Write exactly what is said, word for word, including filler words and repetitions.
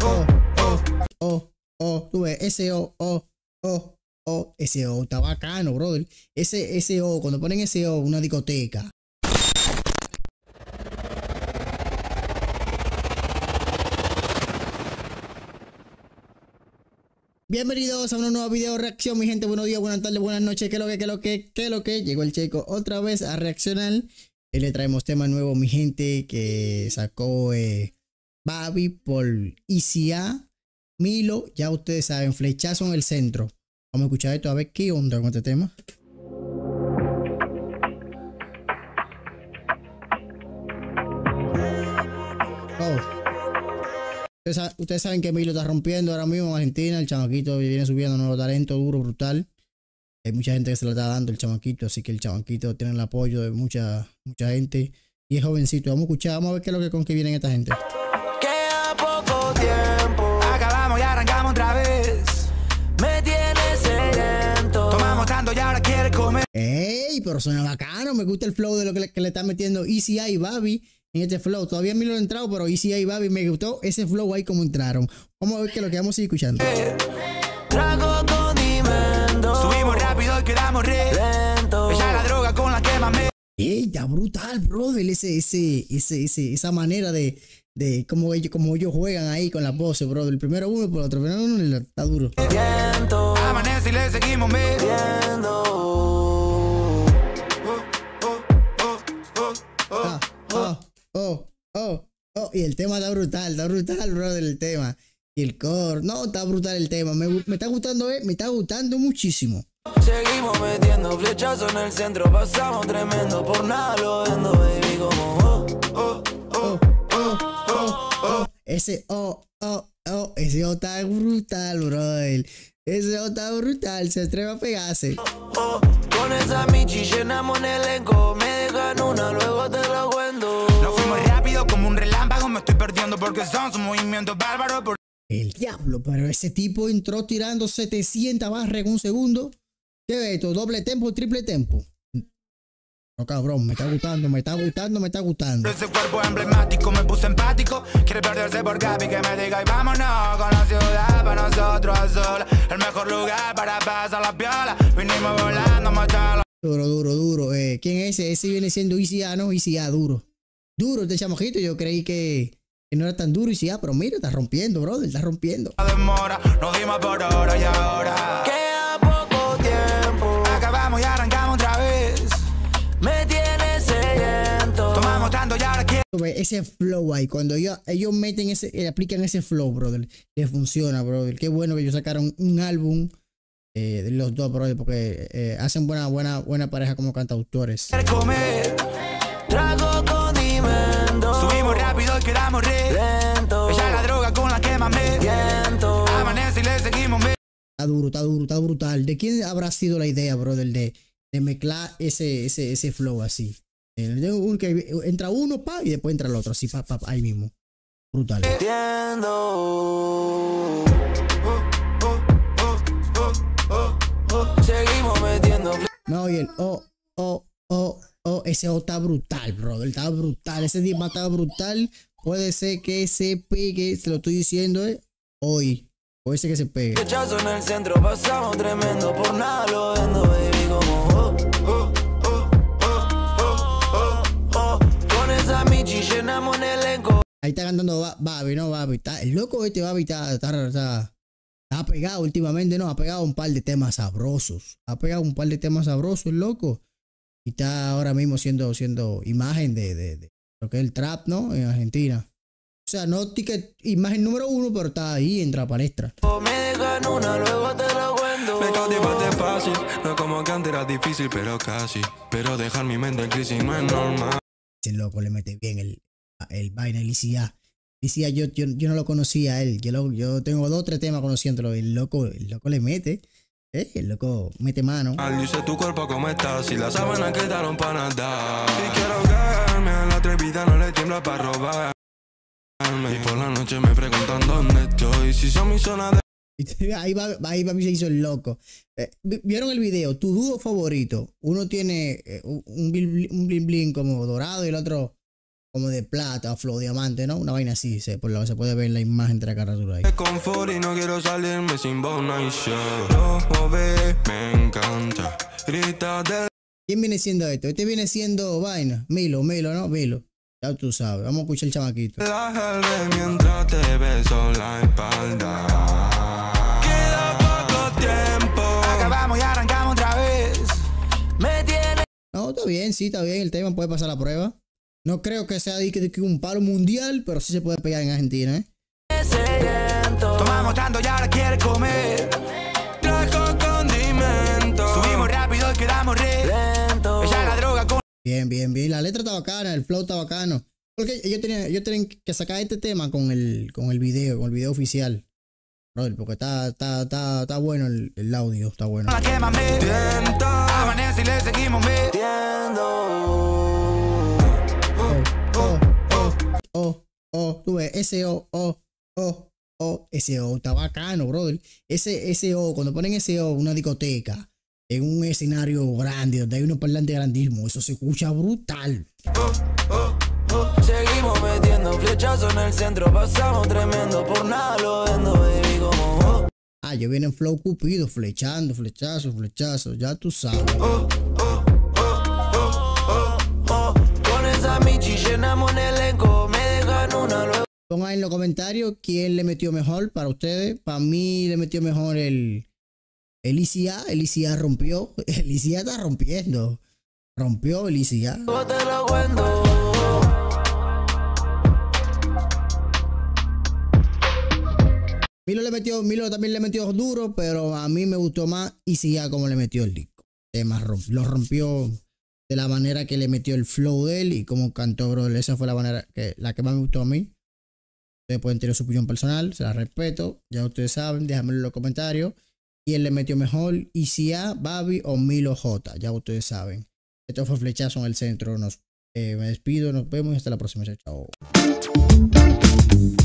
oh, oh, oh, oh, tú ves, ese O, oh, oh, oh, ese O, está bacano, brother. Ese, ese O, cuando ponen ese O, una discoteca. Bienvenidos a un nuevo video reacción, mi gente. Buenos días, buenas tardes, buenas noches. ¿Qué lo que, qué lo que, qué lo que? Llegó el Checo otra vez a reaccionar. Y le traemos tema nuevo, mi gente, que sacó eh, Babi por Easy A, Milo. Ya ustedes saben, flechazo en el centro. Vamos a escuchar esto a ver qué onda con este tema. Oh. Ustedes, ustedes saben que Milo está rompiendo ahora mismo en Argentina. El chamaquito viene subiendo nuevo talento, duro, brutal. Hay mucha gente que se lo está dando el chamaquito, así que el chamaquito tiene el apoyo de mucha, mucha gente. Y es jovencito. Vamos a escuchar, vamos a ver qué es lo que con que vienen esta gente. Queda poco tiempo, acabamos y arrancamos otra vez. Me tienes sedento, tomamos tanto y ahora quiere comer. ¡Ey! Pero suena bacano. Me gusta el flow de lo que le, que le está metiendo Easy A y Babi en este flow. Todavía Milo no ha entrado, pero Easy A y Babi me gustó ese flow ahí como entraron. Vamos a ver qué es lo que vamos a seguir escuchando. Trago condimento, subimos rápido y quedamos re lento. Ella es la droga con la que más me... ¡Ey! Está brutal, brother. Ese, ese, ese, ese, esa manera de, de cómo ellos, cómo ellos juegan ahí con las voces, brother. El primero uno por el otro. Primero uno está duro. Viento, amanece y le seguimos metiendo. Ah, oh, oh, oh, oh. Y el tema está brutal, está brutal, brother, el tema. Y el coro, no, está brutal el tema. Me, me está gustando, eh, me está gustando muchísimo. Seguimos metiendo flechazo en el centro, pasamos tremendo, por nada lo vendo, baby, como oh, oh, oh, oh, oh, oh. Ese oh, oh, oh, ese oh está brutal, brother. Ese oh está brutal, se atreve a pegarse. Oh, oh, con esa michi llenamos el elenco, me dejan una, luego te lo cuento. Nos fuimos rápido como un relámpago, me estoy perdiendo porque son sus movimientos bárbaros. Por... El diablo, pero ese tipo entró tirando setecientas barras en un segundo. ¿Qué es esto? ¿Doble tempo, triple tempo? No, cabrón, me está gustando, me está gustando, me está gustando. Ese cuerpo emblemático me puso empático. Quiere perderse por Gaby, que me diga y vámonos con la ciudad para nosotros a sola. El mejor lugar para pasar la piola. Vinimos volando a matarla. Duro, duro, duro. Eh, ¿Quién es ese? Ese viene siendo Easy A, ¿no? Easy A, duro. Duro este chamojito. Yo creí que, que no era tan duro Easy A, pero mira, está rompiendo, brother, está rompiendo. Demora, nos dimos por hora y ahora queda poco tiempo. Acabamos y arrancamos otra vez. Me tienes sediento, tomamos tanto y ahora quiero. Ese flow ahí, cuando ellos, ellos meten ese, eh, aplican ese flow, brother, les funciona, brother. Qué bueno que ellos sacaron un álbum eh, de los dos, brother, porque eh, hacen buena, buena, buena pareja como cantautores. Comer, trago condimento, subimos rápido y quedamos re lento. Ella es la droga con la que más me siento. Amanece y le seguimos me... Está duro, está duro, está brutal. ¿De quién habrá sido la idea, brother, de, de mezclar ese, ese, ese flow así? Eh, un, que entra uno, pa, y después entra el otro, así, pa, pa, pa, ahí mismo. Brutal. Entiendo. Oh, oh, oh, oh, oh, oh. Seguimos metiendo. No, y el oh, oh, oh, oh, ese oh está brutal, brother, está brutal. Ese día está brutal. Puede ser que se pegue, se lo estoy diciendo, eh, hoy. Puede ser que se pegue. Rechazo en el centro, pasamos tremendo, por nada lo vendo, baby, como oh, oh, oh, oh, oh, oh, oh. Con esa michi llenamos el elenco. Ahí está cantando Babi, ¿no? Babi, está, el loco este Babi está, está, está, está pegado últimamente, ¿no? Ha pegado un par de temas sabrosos. Ha pegado un par de temas sabrosos, el loco. Y está ahora mismo siendo, siendo imagen de, de, de lo que es el trap, ¿no? En Argentina. O sea, no ticket, imagen número uno, pero está ahí, entra a palestra. Me dejan una, luego te lo cuento. Me cautivaste fácil, no es como que antes era difícil, pero casi. Pero dejar mi mente en crisis no es normal. Ese loco le mete bien el, el vaina, el Easy A. Easy A, yo, yo, yo no lo conocía a él. Yo, lo, yo tengo dos o tres temas conociéndolo. El loco, el loco le mete. Eh, el loco mete mano. Dice tu cuerpo cómo estás, si las sábanas quedaron para nadar. Y quiero caerme a la atrevida, no le tiembla para robar. Y por la noche me preguntan dónde estoy, si son mi zona de... Ahí va, ahí va, se hizo el loco. Eh, ¿Vieron el video? Tu dúo favorito. Uno tiene eh, un, bling, un bling bling como dorado y el otro como de plata o flow diamante, ¿no? Una vaina así, se, por lo que se puede ver en la imagen de la carátula ahí. Confort y no quiero salirme sin Bona y show. Lo ve, me encanta. Grita de... ¿Quién viene siendo esto? Este viene siendo vaina. Milo, Milo, ¿no? Milo. Ya tú sabes. Vamos a escuchar el chamaquito. Relájate mientras te beso la espalda. Queda poco tiempo. Acabamos y arrancamos otra vez. Me tiene. No, está bien, sí, está bien. El tema puede pasar la prueba. No creo que sea de que, de que un palo mundial, pero sí se puede pegar en Argentina, ¿eh? Tomamos tanto y ahora quiere comer. Trajo condimento. Subimos rápido y quedamos re lento. Ella la droga con... Bien, bien, bien. La letra está bacana, el flow está bacano. Porque yo tenía, yo tenía que sacar este tema con el, con el video, con el video oficial. Brother, porque está, está, está, está bueno el, el audio, está bueno. La quema me tienta. Amanece y le seguimos metiendo. Oh, oh, oh, oh, tú ves, ese O, O, O, O, ese O, está bacano, brother. Ese, ese O, cuando ponen ese O, una discoteca, en un escenario grande, donde hay unos parlantes grandísimos, eso se escucha brutal. Oh, oh, oh. Seguimos metiendo flechazos en el centro, pasamos tremendo, por nada lo vendo, baby, como oh. Ah, yo vienen flow cupido, flechando, flechazos, flechazos, ya tú sabes. Oh, oh, oh, oh, oh, oh. Con esa Michi llenamos el elenco, me dejan una luego. Pongan en los comentarios quién le metió mejor para ustedes. Para mí le metió mejor el, el I C A. El I C A rompió. El I C A está rompiendo. Rompió el I C A. Yo te lo cuento. Milo le metió, Milo también le metió duro, pero a mí me gustó más I C A como le metió el disco. Tema romp, lo rompió de la manera que le metió el flow de él y como cantó, bro. Esa fue la manera que la que más me gustó a mí. Ustedes pueden tener su opinión personal, se la respeto. Ya ustedes saben, déjamelo en los comentarios. ¿Quién le metió mejor? I C A, Babi o Milo J. Ya ustedes saben. Esto fue Flechazo en el Centro. Nos, eh, me despido, nos vemos y hasta la próxima. Chao, chao.